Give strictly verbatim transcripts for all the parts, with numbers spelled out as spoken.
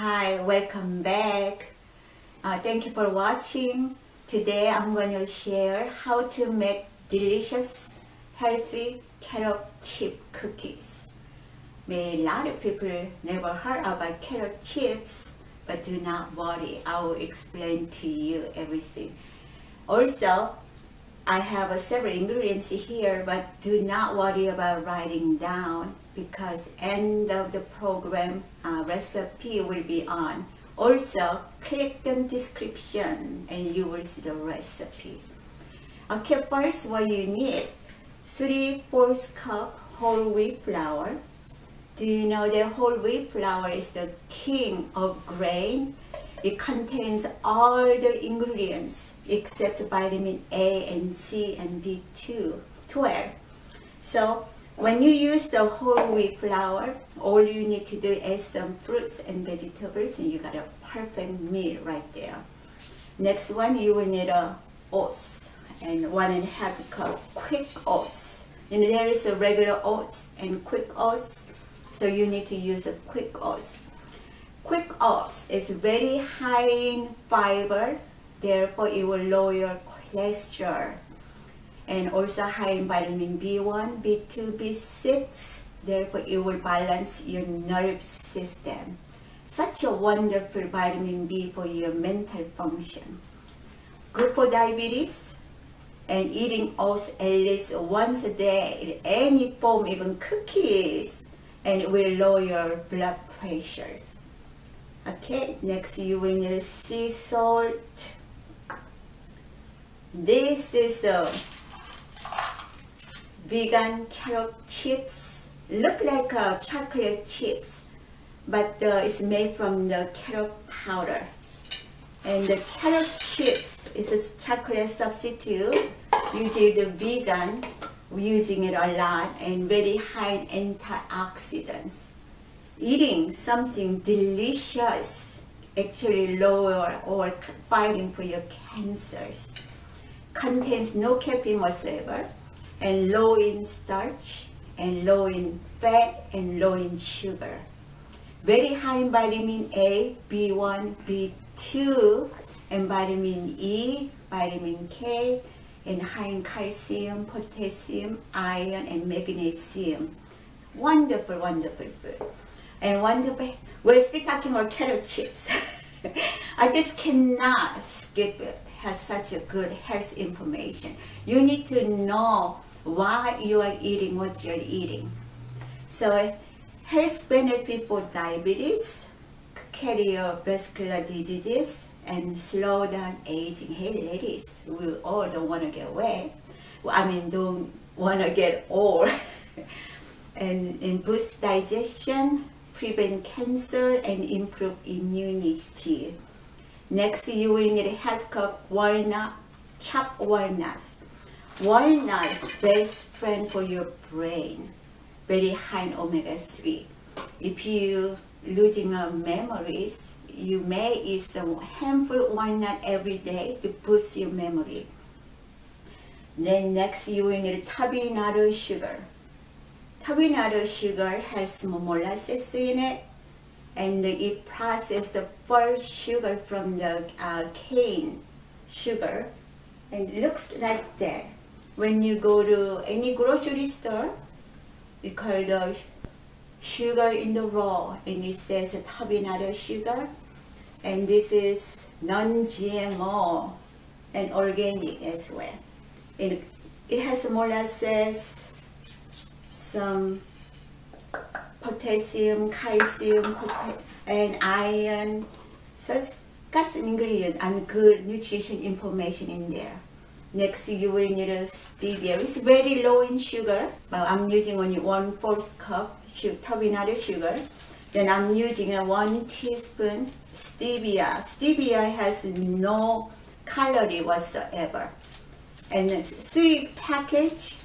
Hi, welcome back. Uh, thank you for watching. Today I'm going to share how to make delicious, healthy carrot chip cookies. A lot of people never heard about carrot chips, but do not worry, I will explain to you everything. Also, I have uh, several ingredients here, but do not worry about writing down because end of the program uh, recipe will be on. Also, click the description and you will see the recipe. Okay, first what you need, three fourths cup whole wheat flour. Do you know that whole wheat flour is the king of grain? It contains all the ingredients except vitamin A and C and B twelve. So when you use the whole wheat flour, all you need to do is some fruits and vegetables and you got a perfect meal right there. Next one, you will need a oats and one and a half cup quick oats. And there is a regular oats and quick oats, so you need to use a quick oats. Quick oats is very high in fiber, therefore it will lower your cholesterol. And also high in vitamin B one, B two, B six, therefore it will balance your nerve system. Such a wonderful vitamin B for your mental function. Good for diabetes, and eating oats at least once a day in any form, even cookies, and it will lower your blood pressure. Okay, next you will need sea salt. This is a vegan carrot chips. Look like a chocolate chips, but uh, it's made from the carrot powder. And the carrot chips is a chocolate substitute. Usually the vegan using it a lot and very high in antioxidants. Eating something delicious actually lower or fighting for your cancers. Contains no caffeine whatsoever and low in starch and low in fat and low in sugar. Very high in vitamin A, B one, B two and vitamin E, vitamin K, and high in calcium, potassium, iron and magnesium. Wonderful, wonderful food. And wonderful, we're still talking about carrot chips. I just cannot skip it. Has such a good health information. You need to know why you are eating what you're eating. So health benefit for diabetes, cardiovascular diseases, and slow down aging. Hey ladies, we all don't want to get away. I mean, don't want to get old. and, and boost digestion, prevent cancer, and improve immunity. Next, you will need a half cup walnut, chopped walnuts. Walnuts, best friend for your brain. Very high in omega three. If you losing uh, memories, you may eat some handful of walnut every day to boost your memory. Then next, you will need turbinado sugar. Turbinado sugar has some molasses in it, and it processes the first sugar from the uh, cane sugar, and it looks like that. When you go to any grocery store, you call the sugar in the raw, and it says turbinado sugar, and this is non-G M O and organic as well. And it has molasses, some potassium, calcium, and iron. So it's got some ingredients and good nutrition information in there. Next, you will need a stevia. It's very low in sugar, but I'm using only one fourth cup turbinado sugar. Then I'm using a one teaspoon stevia. Stevia has no calorie whatsoever. And three package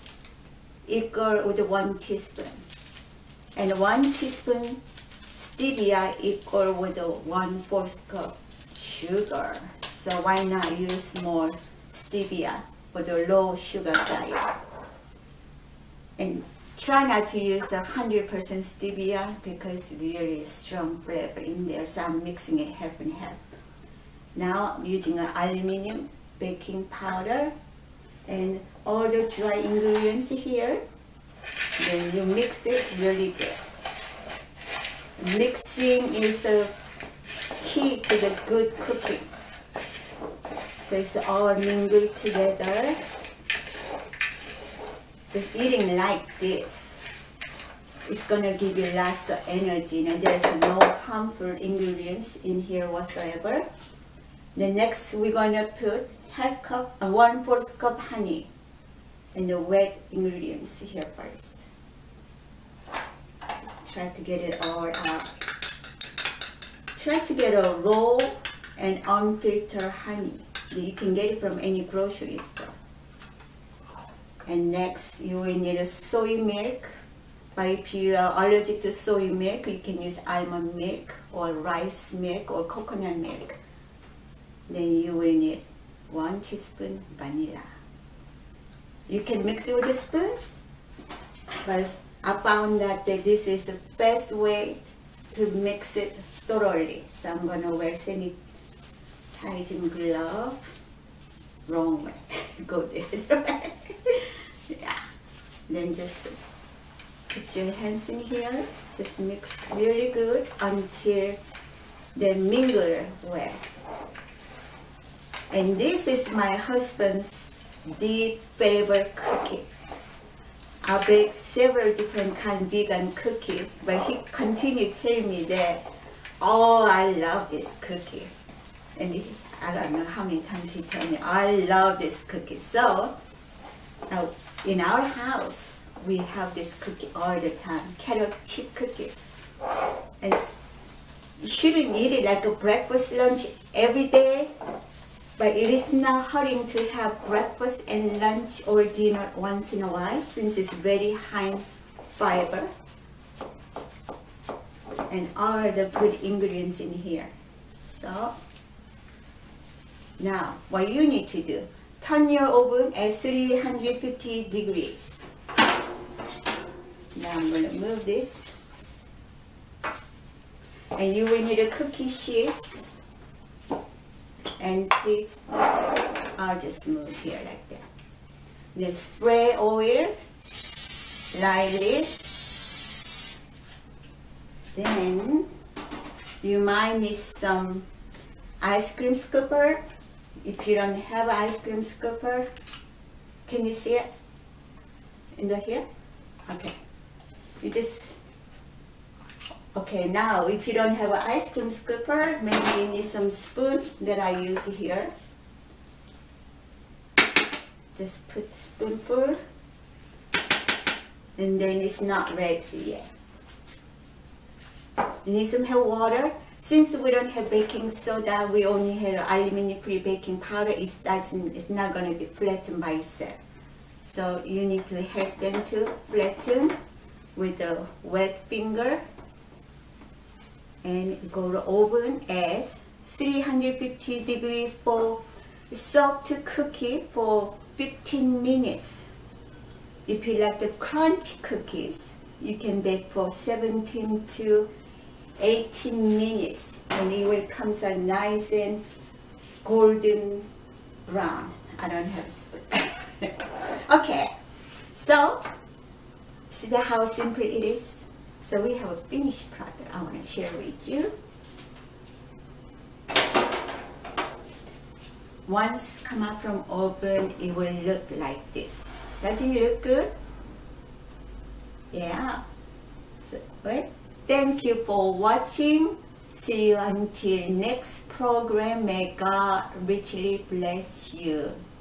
equal with one teaspoon. And one teaspoon stevia equal with one fourth cup sugar. So why not use more stevia for the low sugar diet? And try not to use the one hundred percent stevia because it's really strong flavor in there, so I'm mixing it half and half. Now I'm using an aluminum baking powder and all the dry ingredients here. Then you mix it really good. Mixing is a key to the good cooking. So it's all mingled together. Just eating like this, it's gonna give you lots of energy, and there's no harmful ingredients in here whatsoever. Then next we're gonna put half cup, uh, one fourth cup honey, and the wet ingredients here first. Try to get it all out. Try to get a raw and unfiltered honey. You can get it from any grocery store. And next you will need a soy milk. But if you are allergic to soy milk, you can use almond milk or rice milk or coconut milk. Then you will need one teaspoon vanilla. You can mix it with a spoon, but I found that this is the best way to mix it thoroughly. So I'm gonna wear sanitizing glove. Wrong way. Go this way. Yeah. Then just put your hands in here. Just mix really good until they mingle well. And this is my husband's deep favorite cookie. I bake several different kind of vegan cookies, but he continued to tell me that, oh, I love this cookie. And he, I don't know how many times he told me, I love this cookie. So, now in our house, we have this cookie all the time, carrot chip cookies. And you shouldn't eat it like a breakfast lunch every day, but it is not hurting to have breakfast and lunch or dinner once in a while, since it's very high fiber and all the good ingredients in here. So now what you need to do, turn your oven at three hundred fifty degrees. Now I'm going to move this, and you will need a cookie sheet. And please, I'll just move here like that. Then spray oil lightly. Then you might need some ice cream scooper. If you don't have an ice cream scooper, can you see it in the here? Okay, you just. Okay, now if you don't have an ice cream scooper, maybe you need some spoon that I use here. Just put a spoonful, and then it's not ready yet. You need some hot water. Since we don't have baking soda, we only have aluminum-free baking powder. It's, that's, it's not going to be flattened by itself. So you need to help them to flatten with a wet finger. And go to oven at three hundred fifty degrees for soft cookie for fifteen minutes. If you like the crunch cookies, you can bake for seventeen to eighteen minutes, and it will come so nice and golden brown. I don't have a spoon. Okay, so see how simple it is? So we have a finished product I want to share with you. Once come out from oven, it will look like this. Doesn't it look good? Yeah. So, well, thank you for watching. See you until next program. May God richly bless you.